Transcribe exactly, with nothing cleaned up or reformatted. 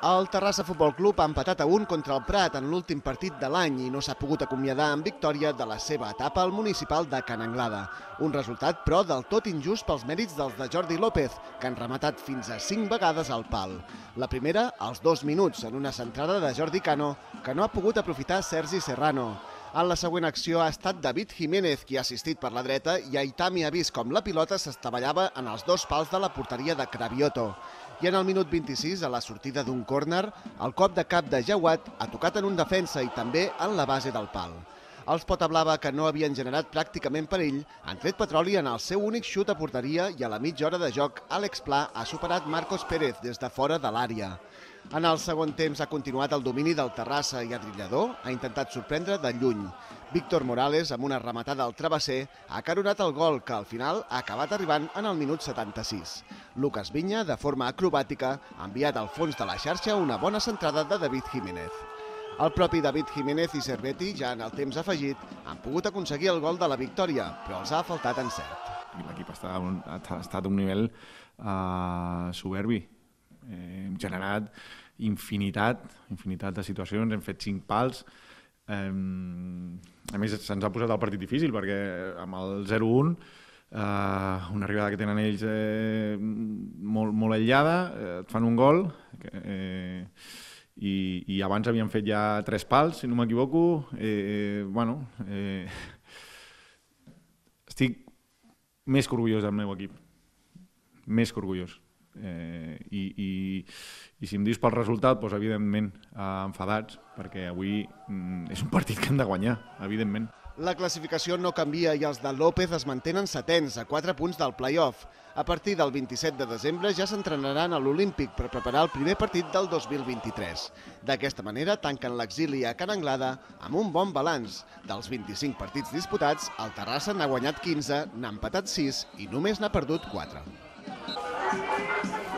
El Terrassa Futbol Club ha empatat a un contra el Prat en l'últim partit de l'any i no s'ha pogut acomiadar amb victòria de la seva etapa al municipal de Ca n'Anglada. Un resultat, però, del tot injust pels mèrits dels de Jordi López, que han rematat fins a cinc vegades al pal. La primera, als dos minuts, en una centrada de Jordi Cano, que no ha pogut aprofitar Sergi Serrano. En la següent acció ha estat David Jiménez, qui ha assistit per la dreta, i Aitami ha vist com la pilota s'estavellava en els dos pals de la porteria de Cravioto. I en el minut vint-i-sis, a la sortida d'un córner, el cop de cap de Jauat ha tocat en un defensa i també en la base del pal. Els Potablava, que no havien generat pràcticament perill, han tret petroli en el seu únic xut a porteria i a la mitja hora de joc, Àlex Pla ha superat Marcos Pérez des de fora de l'àrea. En el segon temps ha continuat el domini del Terrassa i Adrillador ha intentat sorprendre de lluny. Víctor Morales, amb una rematada al travesser, ha caronat el gol que al final ha acabat arribant en el minut setanta-sis. Lucas Viña, de forma acrobàtica, ha enviat al fons de la xarxa una bona centrada de David Jiménez. El propi David Jiménez i Cervetti, ja en el temps afegit, han pogut aconseguir el gol de la victòria, però els ha faltat encert. L'equip ha, ha estat a un nivell uh, soberbi. Eh, hem generat infinitat, infinitat de situacions, hem fet cinc pals. Eh, a més, se'ns ha posat el partit difícil perquè amb el zero un, eh, una arribada que tenen ells eh, molt, molt aïllada, eh, et fan un gol eh, i, i abans havien fet ja tres pals, si no m'equivoco. Eh, bueno, eh, estic més que orgullós del meu equip, més que orgullós. Eh, i, i, i si em dius pel resultat, doncs evidentment eh, enfadats, perquè avui mm, és un partit que hem de guanyar, evidentment. La classificació no canvia i els de López es mantenen setens a quatre punts del play-off. A partir del vint-i-set de desembre ja s'entrenaran a l'Olímpic per preparar el primer partit del dos mil vint-i-tres. D'aquesta manera tanquen l'exili a Ca n'Anglada amb un bon balanç. Dels vint-i-cinc partits disputats, el Terrassa n'ha guanyat quinze, n'ha empatat sis i només n'ha perdut quatre. Thank you.